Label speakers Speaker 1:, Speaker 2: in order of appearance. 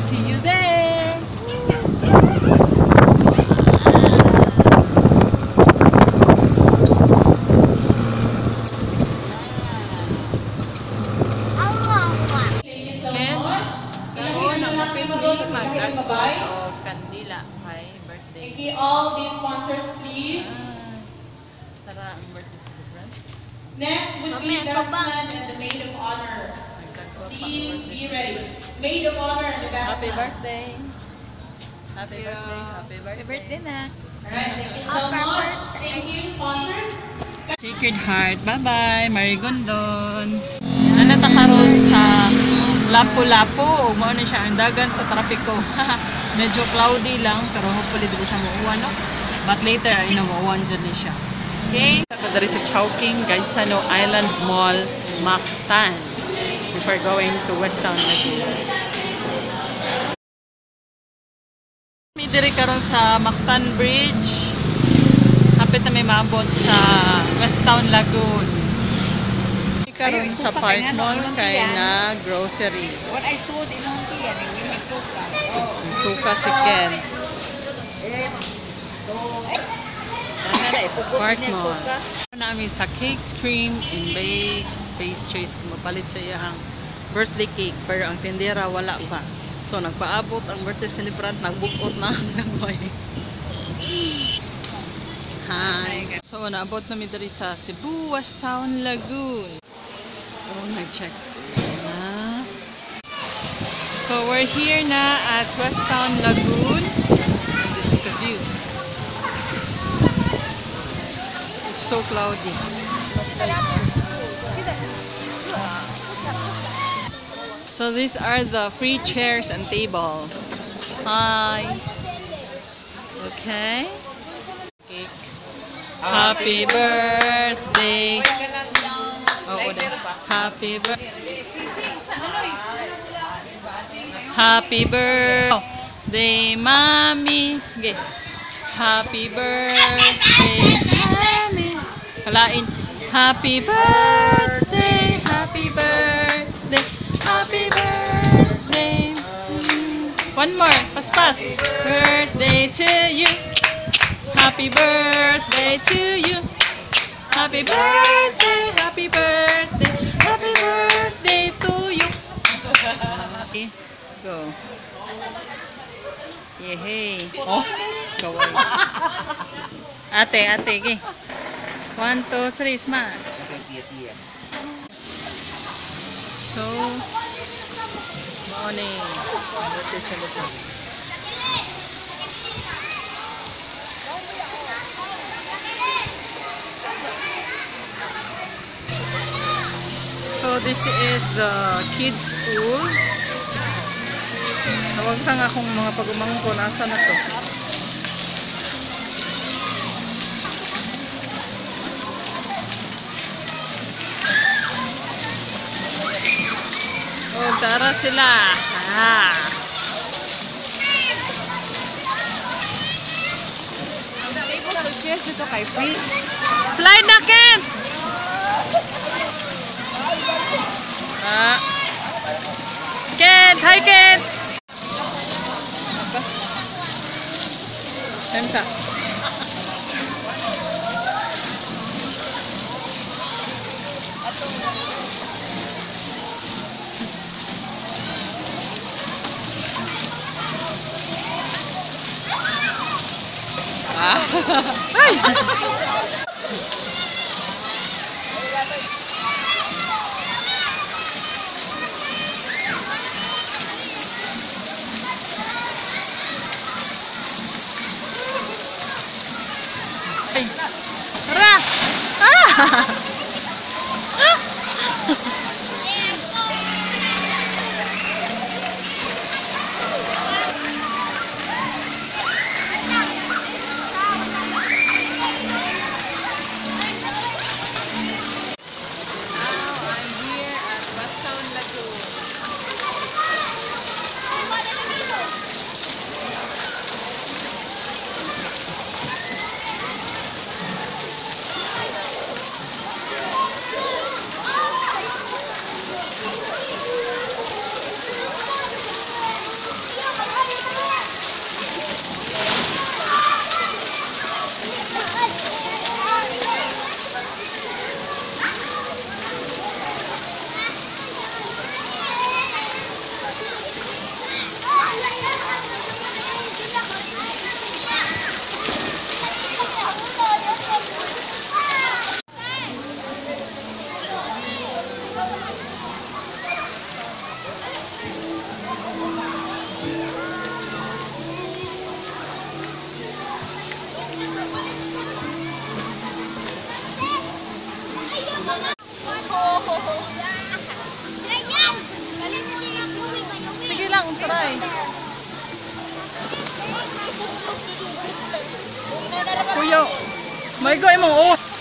Speaker 1: See you there!
Speaker 2: Thank you all these sponsors, please.
Speaker 1: Tara, ang birthday celebrant.
Speaker 2: Next would be Bestman and the Maid of Honor. Please be ready. Maid of Honor and the Bestman.
Speaker 1: Happy birthday. Happy birthday. Happy birthday.
Speaker 3: Happy birthday na.
Speaker 2: Alright, thank you so much. Thank you, sponsors.
Speaker 1: Sacred Heart. Bye-bye. Marigondon. Nanatakaroon sa Lapu-Lapu. Mao na siya ang dagan sa trapiko. Medyo cloudy lang, pero hopefully dito siya mauwan, no? But later, ay mauwan dyan din siya. Okay? So, there is a Chowking, Gaisano Island Mall, Mactan. Before going to Westown Lagoon. May diri karon sa Mactan Bridge. Hapit na may maabot sa Westown Lagoon. Karon sa Park Mall kay na grocery.
Speaker 3: What I saw din lang tiyan, may suka.
Speaker 1: Suka si Ken. Park Mall. Namin sa cakes, cream, and bake pastries. Mapalit sa iyang birthday cake. Pero ang tindera wala pa. So nagpaabot ang birthday celebrant. Nagbukot na ang nagway. Hi. So naabot namin diri sa Cebu Westown Lagoon. Oh, nag-check. So we're here na at Westown Lagoon. And this is the view. It's so cloudy. So these are the free chairs and table. Hi. Okay. Cake. Happy birthday. Oh, happy birthday. Happy birthday, Mommy. Okay. Happy birthday, Mommy. Kalain. Happy birthday, happy birthday, happy birthday. One more. Pas. Birthday to you. Happy birthday to you. Happy birthday, happy birthday, happy birthday to you. Okay, go. Yehey. Oh, kaway. Ate, okay. 1, 2, 3, smile. So, morning. Birthday celebration. So this is the kids pool. Tawag ka nga kung mga pagumangko ko, nasa na to? Oh, tara sila.
Speaker 3: Cheers ito kay free.
Speaker 1: Slide na, Ken! Ken! Hi, Ken! Temsa. Kuya, may go imong oh.